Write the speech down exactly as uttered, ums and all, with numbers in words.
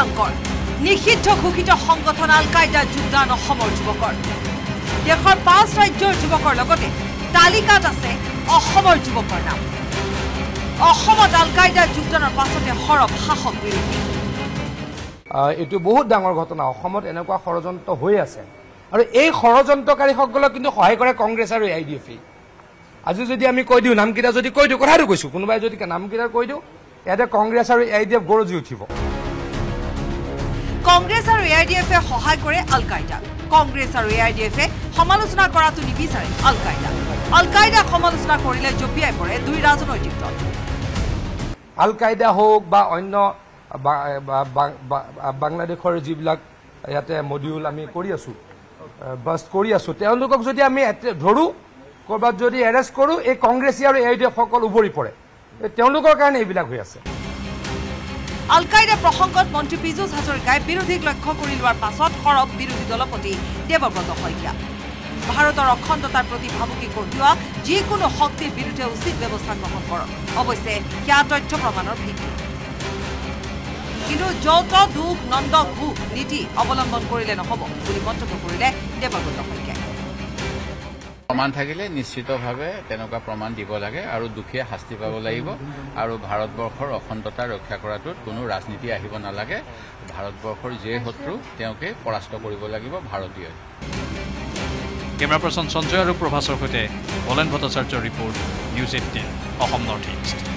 ভয়ংকৰ নিষিদ্ধ ঘোষিত সংগঠন আল-qaeda যোগদান অসমৰ যুৱকৰ দেশৰ পাঁচ ৰাজ্যৰ যুৱকৰ লগতে তালিকাত আছে অসমৰ যুৱকৰ নাম অসমত আল-qaeda যোগদানৰ পাছতে হৰব শাসক বিৰোধী এটো বহুত ডাঙৰ ঘটনা অসমত এনেকুৱা ষড়যন্ত্ৰ হৈ আছে আৰু এই ষড়যন্ত্ৰকাৰীসকলক কিন্তু সহায় কৰে কংগ্ৰেছ আৰু এ আই ডি এফ আজি যদি আমি কৈ দিও নামকিটা যদি কৈ দিও কথাটো কৈছো কোনোবাই যদি নামকিটা কৈ দিও ইয়াতে কংগ্ৰেছ আৰু এ আই ডি এফ গৰজি উঠিব কংগ্ৰেছ আৰু এ আই ডি এফে সহায় কৰে আল-qaeda কংগ্ৰেছ আৰু এ আই ডি এফে সমালোচনা কৰাটো নিবিচাৰে আল-qaeda আল-qaeda সমালোচনা কৰিলে জপিয়াই পৰে দুই ৰাজনৈতিক দল আল-qaeda হোক বা অন্য বাংলাদেশৰ যিবিলাক ইয়াতে মডিউল আমি কৰি আছো বাস্ট কৰি আছো তেওঁলোকক যদি আমি ধৰো কৰবাত যদি এৰেষ্ট কৰো এই কংগ্ৰেছী আৰু এ আই ডি এফ সকল উভৰি পৰে তেওঁলোকৰ কাৰণে এইবিলাক হৈ আছে আল-qaeda প্ৰসংগত মন্ত্ৰী পীযুষ হাজৰিকাই বিৰোধীক লক্ষ্য কৰি লোৱাৰ পাছত সৰব বিৰোধী দলপতি দেৱব্ৰত শইকীয়া ভাৰতৰ অখণ্ডতাৰ প্ৰতি ভাবুকি কঢ়িওৱা যিকোনো শক্তিৰ বিৰুদ্ধে উচিত ব্যৱস্থা গ্ৰহণ কৰক অৱশ্যে সেয়া তথ্য প্ৰমাণৰ ভিত্তি কিন্তু যত দুখ নন্দ ঘোষ নীতি অৱলম্বন কৰিলে নহব বুলি মন্তব্য কৰিলে দেৱব্ৰত শইকীয়াই প্ৰমাণ থাকিলে নিশ্চিতভাৱে তেনেকুৱা প্ৰমাণ দিব লাগে আৰু দুখীয়া শাস্তি পাব লাগিব আৰু ভাৰতবৰ্ষৰ অখণ্ডতা ৰক্ষা কৰাটোত কোনো ৰাজনীতি আহিব নালাগে ভাৰতবৰ্ষৰ যে শত্ৰু তেওঁকে পৰাস্ত কৰিব লাগিব ভাৰতীয় কেমেৰা পাৰ্চন সঞ্জয় আৰু প্ৰভাসৰ সৈতে বলেন ভট্টাচাৰ্যৰ report news eighteen Assam north east